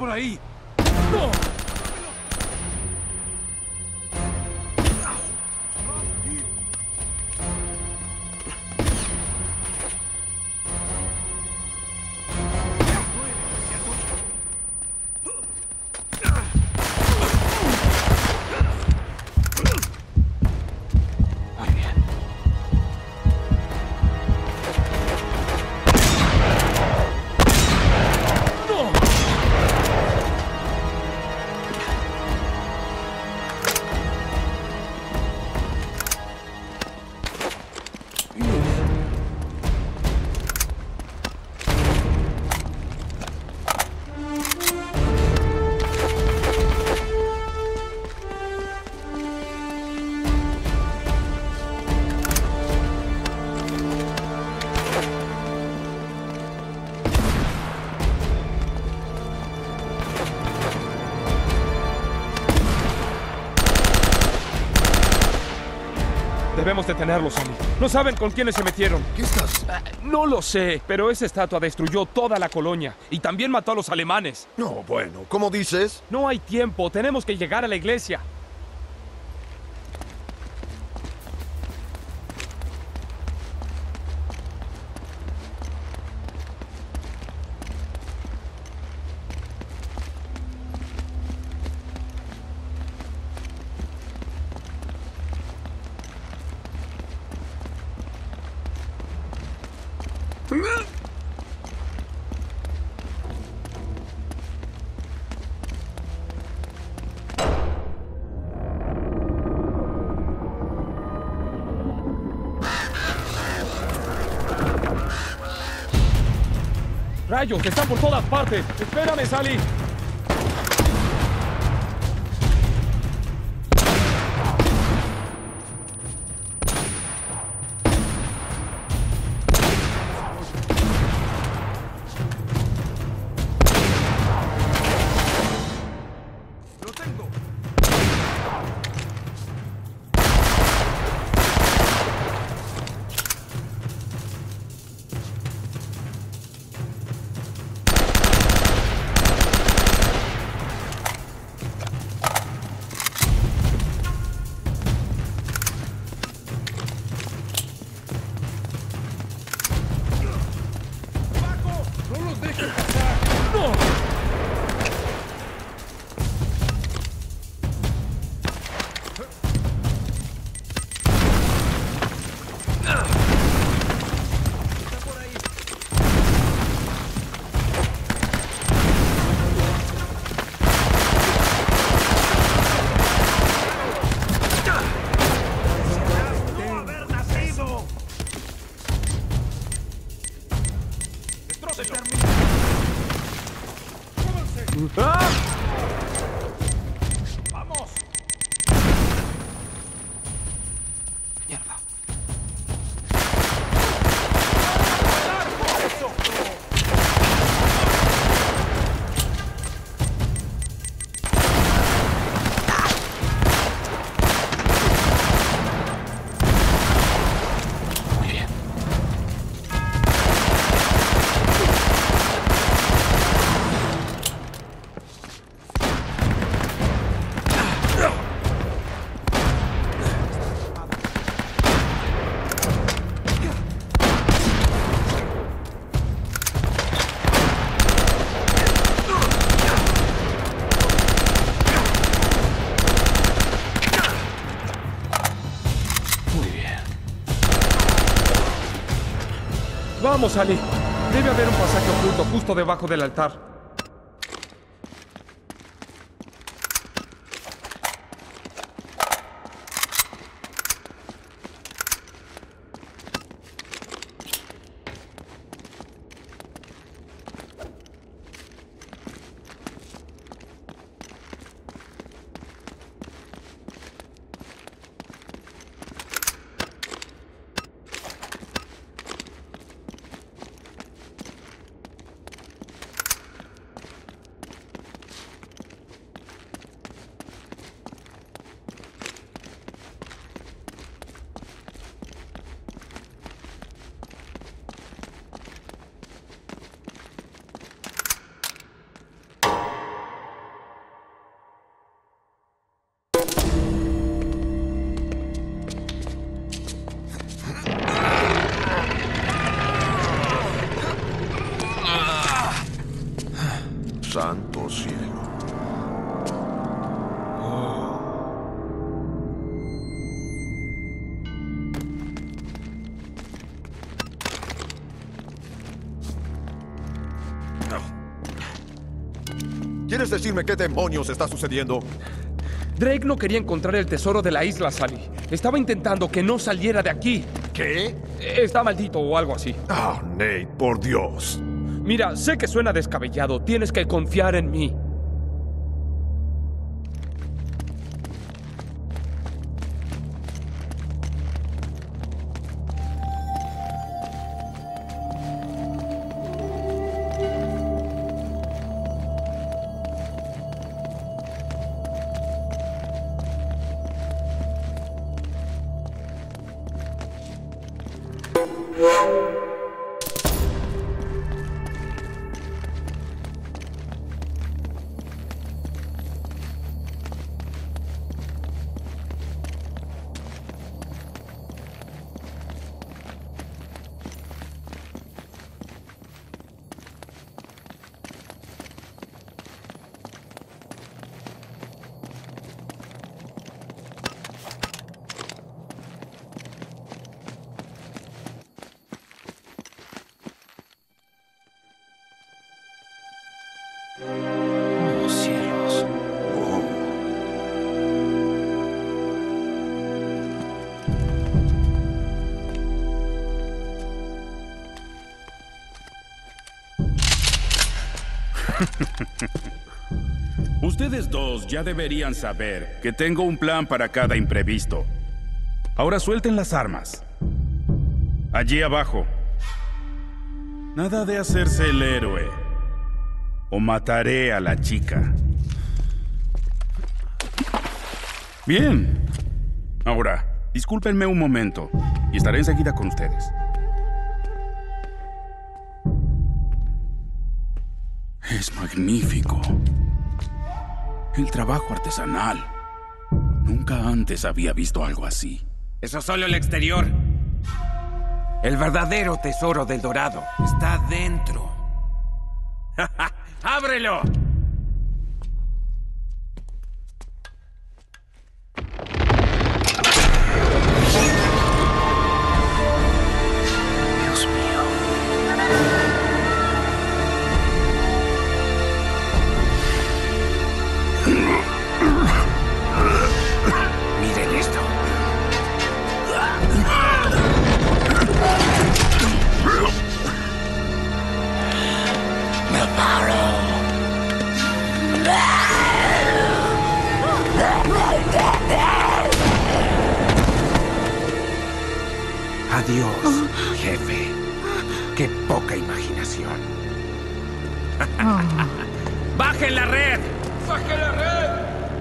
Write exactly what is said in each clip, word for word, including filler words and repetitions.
por ahí! ¡No! Debemos detenerlos, Sonny. No saben con quiénes se metieron. ¿Qué estás? Uh, no lo sé, pero esa estatua destruyó toda la colonia y también mató a los alemanes. No, bueno, ¿cómo dices? No hay tiempo, tenemos que llegar a la iglesia. ¡Rayos! ¡Están por todas partes! ¡Espérame, Sally! ¡Lo tengo! ¡Ah! ¡Vamos! ¡Mierda! Muy bien. Vamos, Ali. Debe haber un pasaje oculto justo debajo del altar. ¿Quieres decirme qué demonios está sucediendo? Drake no quería encontrar el tesoro de la isla, Sully. Estaba intentando que no saliera de aquí. ¿Qué? Está maldito o algo así. Ah, Nate, por Dios. Mira, sé que suena descabellado. Tienes que confiar en mí. Oh, cielos. Oh. Ustedes dos ya deberían saber que tengo un plan para cada imprevisto. Ahora suelten las armas. Allí abajo. Nada de hacerse el héroe. O mataré a la chica. Bien. Ahora, discúlpenme un momento y estaré enseguida con ustedes. Es magnífico. El trabajo artesanal. Nunca antes había visto algo así. Eso es solo el exterior. El verdadero tesoro del Dorado está dentro. ¡Ábrelo! Dios mío. Miren esto. Adiós, jefe. Qué poca imaginación. ¡Bajen la red! ¡Bajen la red!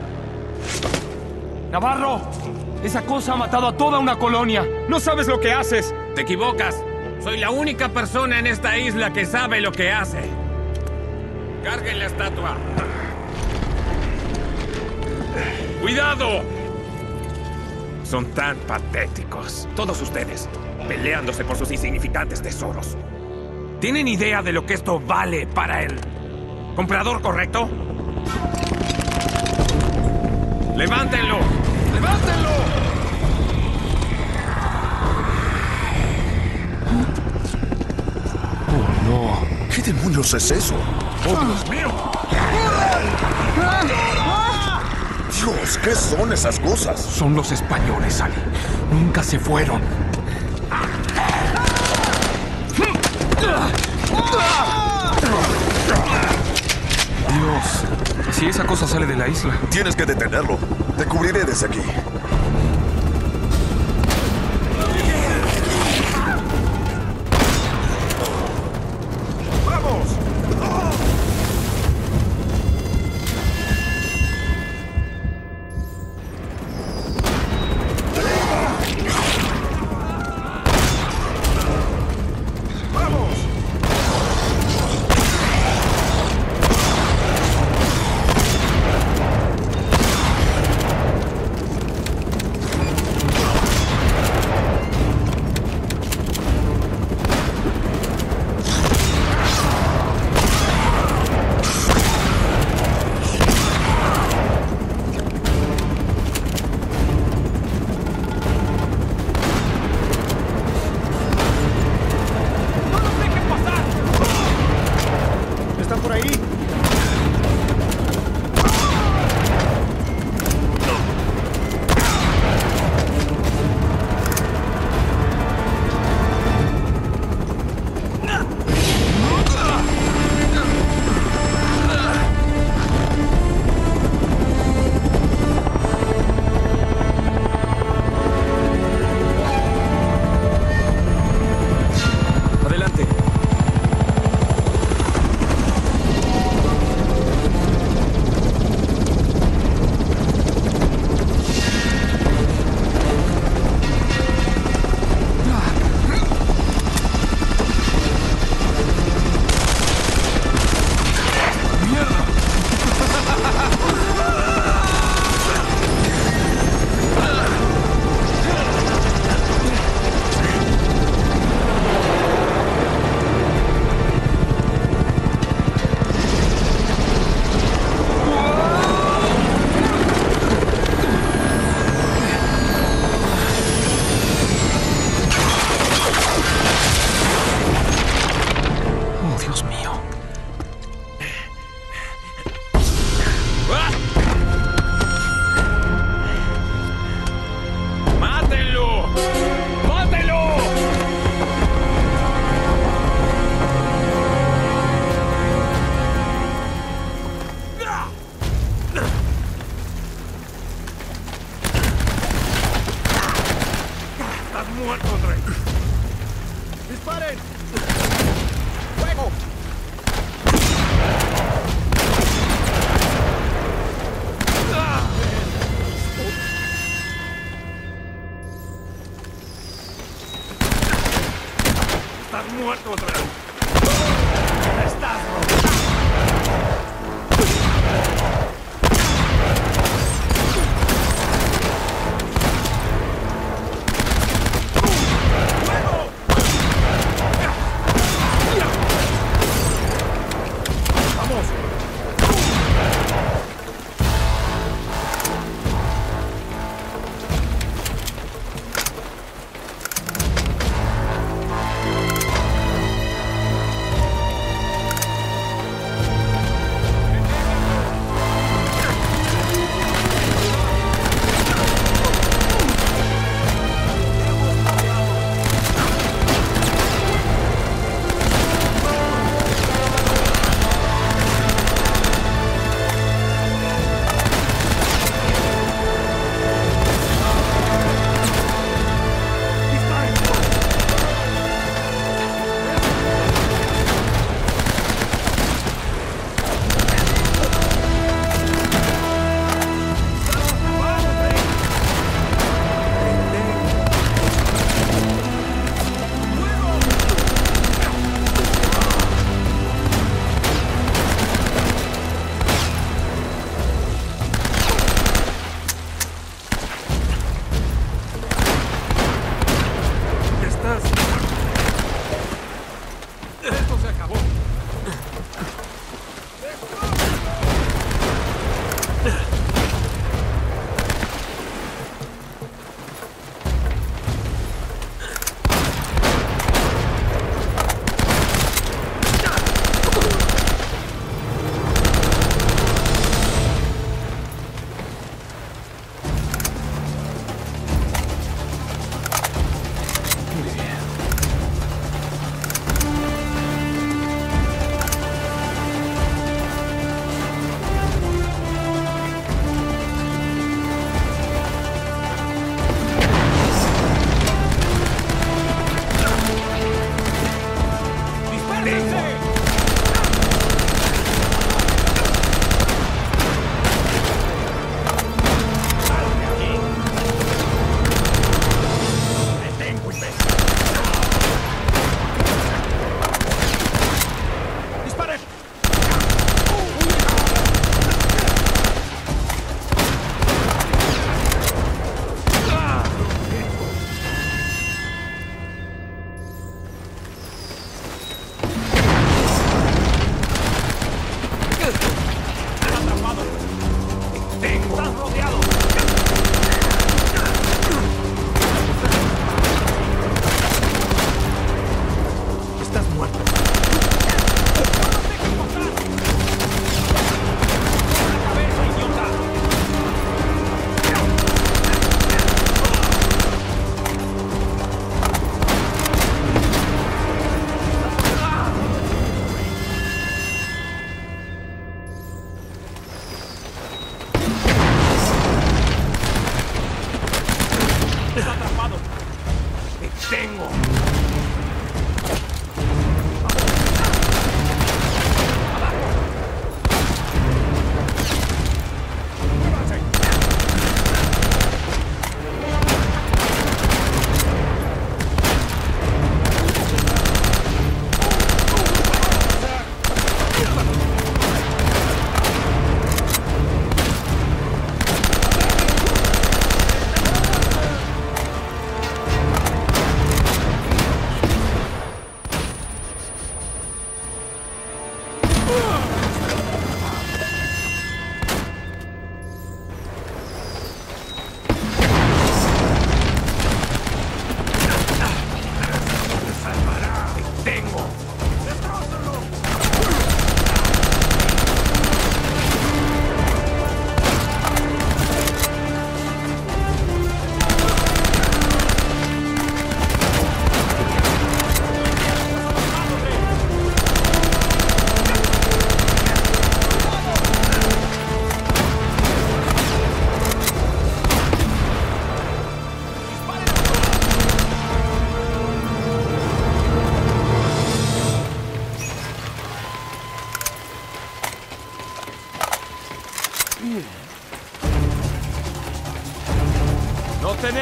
¡Navarro! Esa cosa ha matado a toda una colonia. ¡No sabes lo que haces! Te equivocas. Soy la única persona en esta isla que sabe lo que hace. Carguen la estatua. ¡Cuidado! Son tan patéticos. Todos ustedes, peleándose por sus insignificantes tesoros. ¿Tienen idea de lo que esto vale para el comprador correcto? ¡Levántenlo! ¡Levántenlo! Oh, no. ¿Qué demonios es eso? ¡Oh, Dios mío! Dios, ¿qué son esas cosas? Son los españoles, Sully. Nunca se fueron. Dios, si esa cosa sale de la isla. Tienes que detenerlo. Te cubriré desde aquí. ¡Vamos! muerto, Drake. ¡Disparen! ¡Fuego! Estás muerto, Drake. Estás roto. Esto se acabó.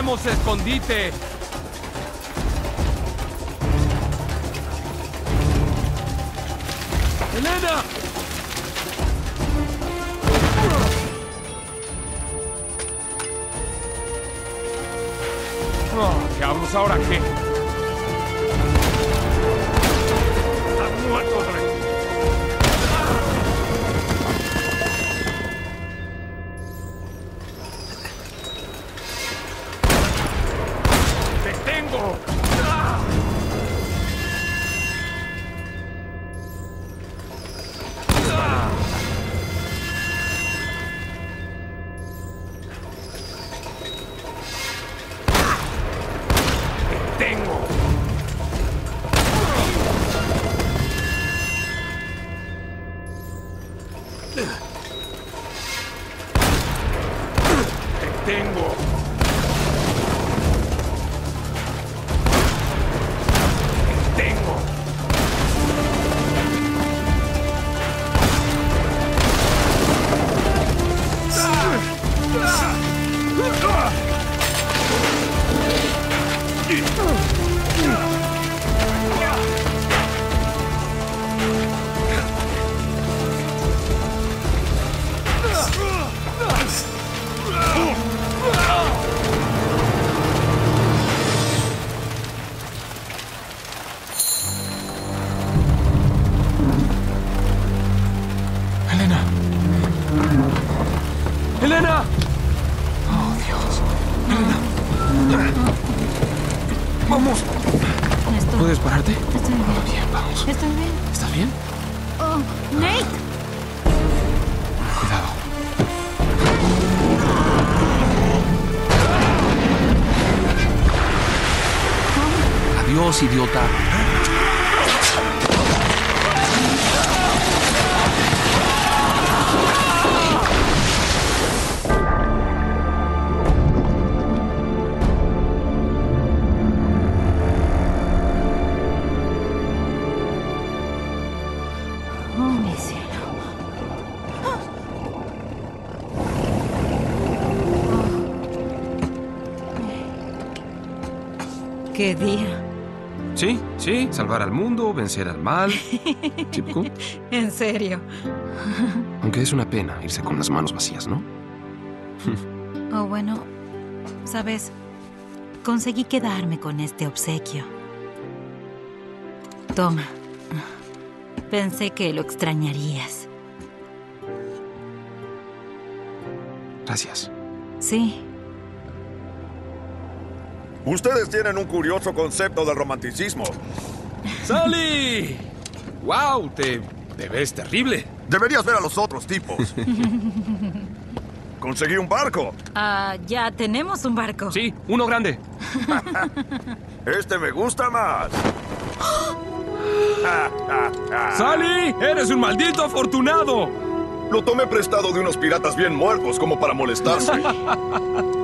tenemos escondite! ¡Elena! Oh, diablos, ¿ahora qué? ¡Estás muerto, Drake! ¡Te tengo! ¡Ah! ¡Ah! ¡Te tengo! ¡Te tengo! ¡Te tengo! Elena. ¡Elena! Oh, Dios. Elena. Vamos. Estoy, ¿Puedes pararte? estoy bien. Bien, vamos. Estoy bien. ¿Estás bien? Oh, Nate. Cuidado. Adiós, idiota. Oh, mi cielo. Oh. ¿Qué día? Sí, sí. Salvar al mundo, vencer al mal. Chipku. En serio. Aunque es una pena irse con las manos vacías, ¿no? Oh, bueno, sabes, conseguí quedarme con este obsequio. Toma. Pensé que lo extrañarías. Gracias. Sí. Ustedes tienen un curioso concepto del romanticismo. ¡Sally! ¡Wow! Te, te ves terrible. Deberías ver a los otros tipos. Conseguí un barco. Ah, ya tenemos un barco. Sí, uno grande. Este me gusta más. ¡Sally! ¡Eres un maldito afortunado! Lo tomé prestado de unos piratas bien muertos como para molestarse.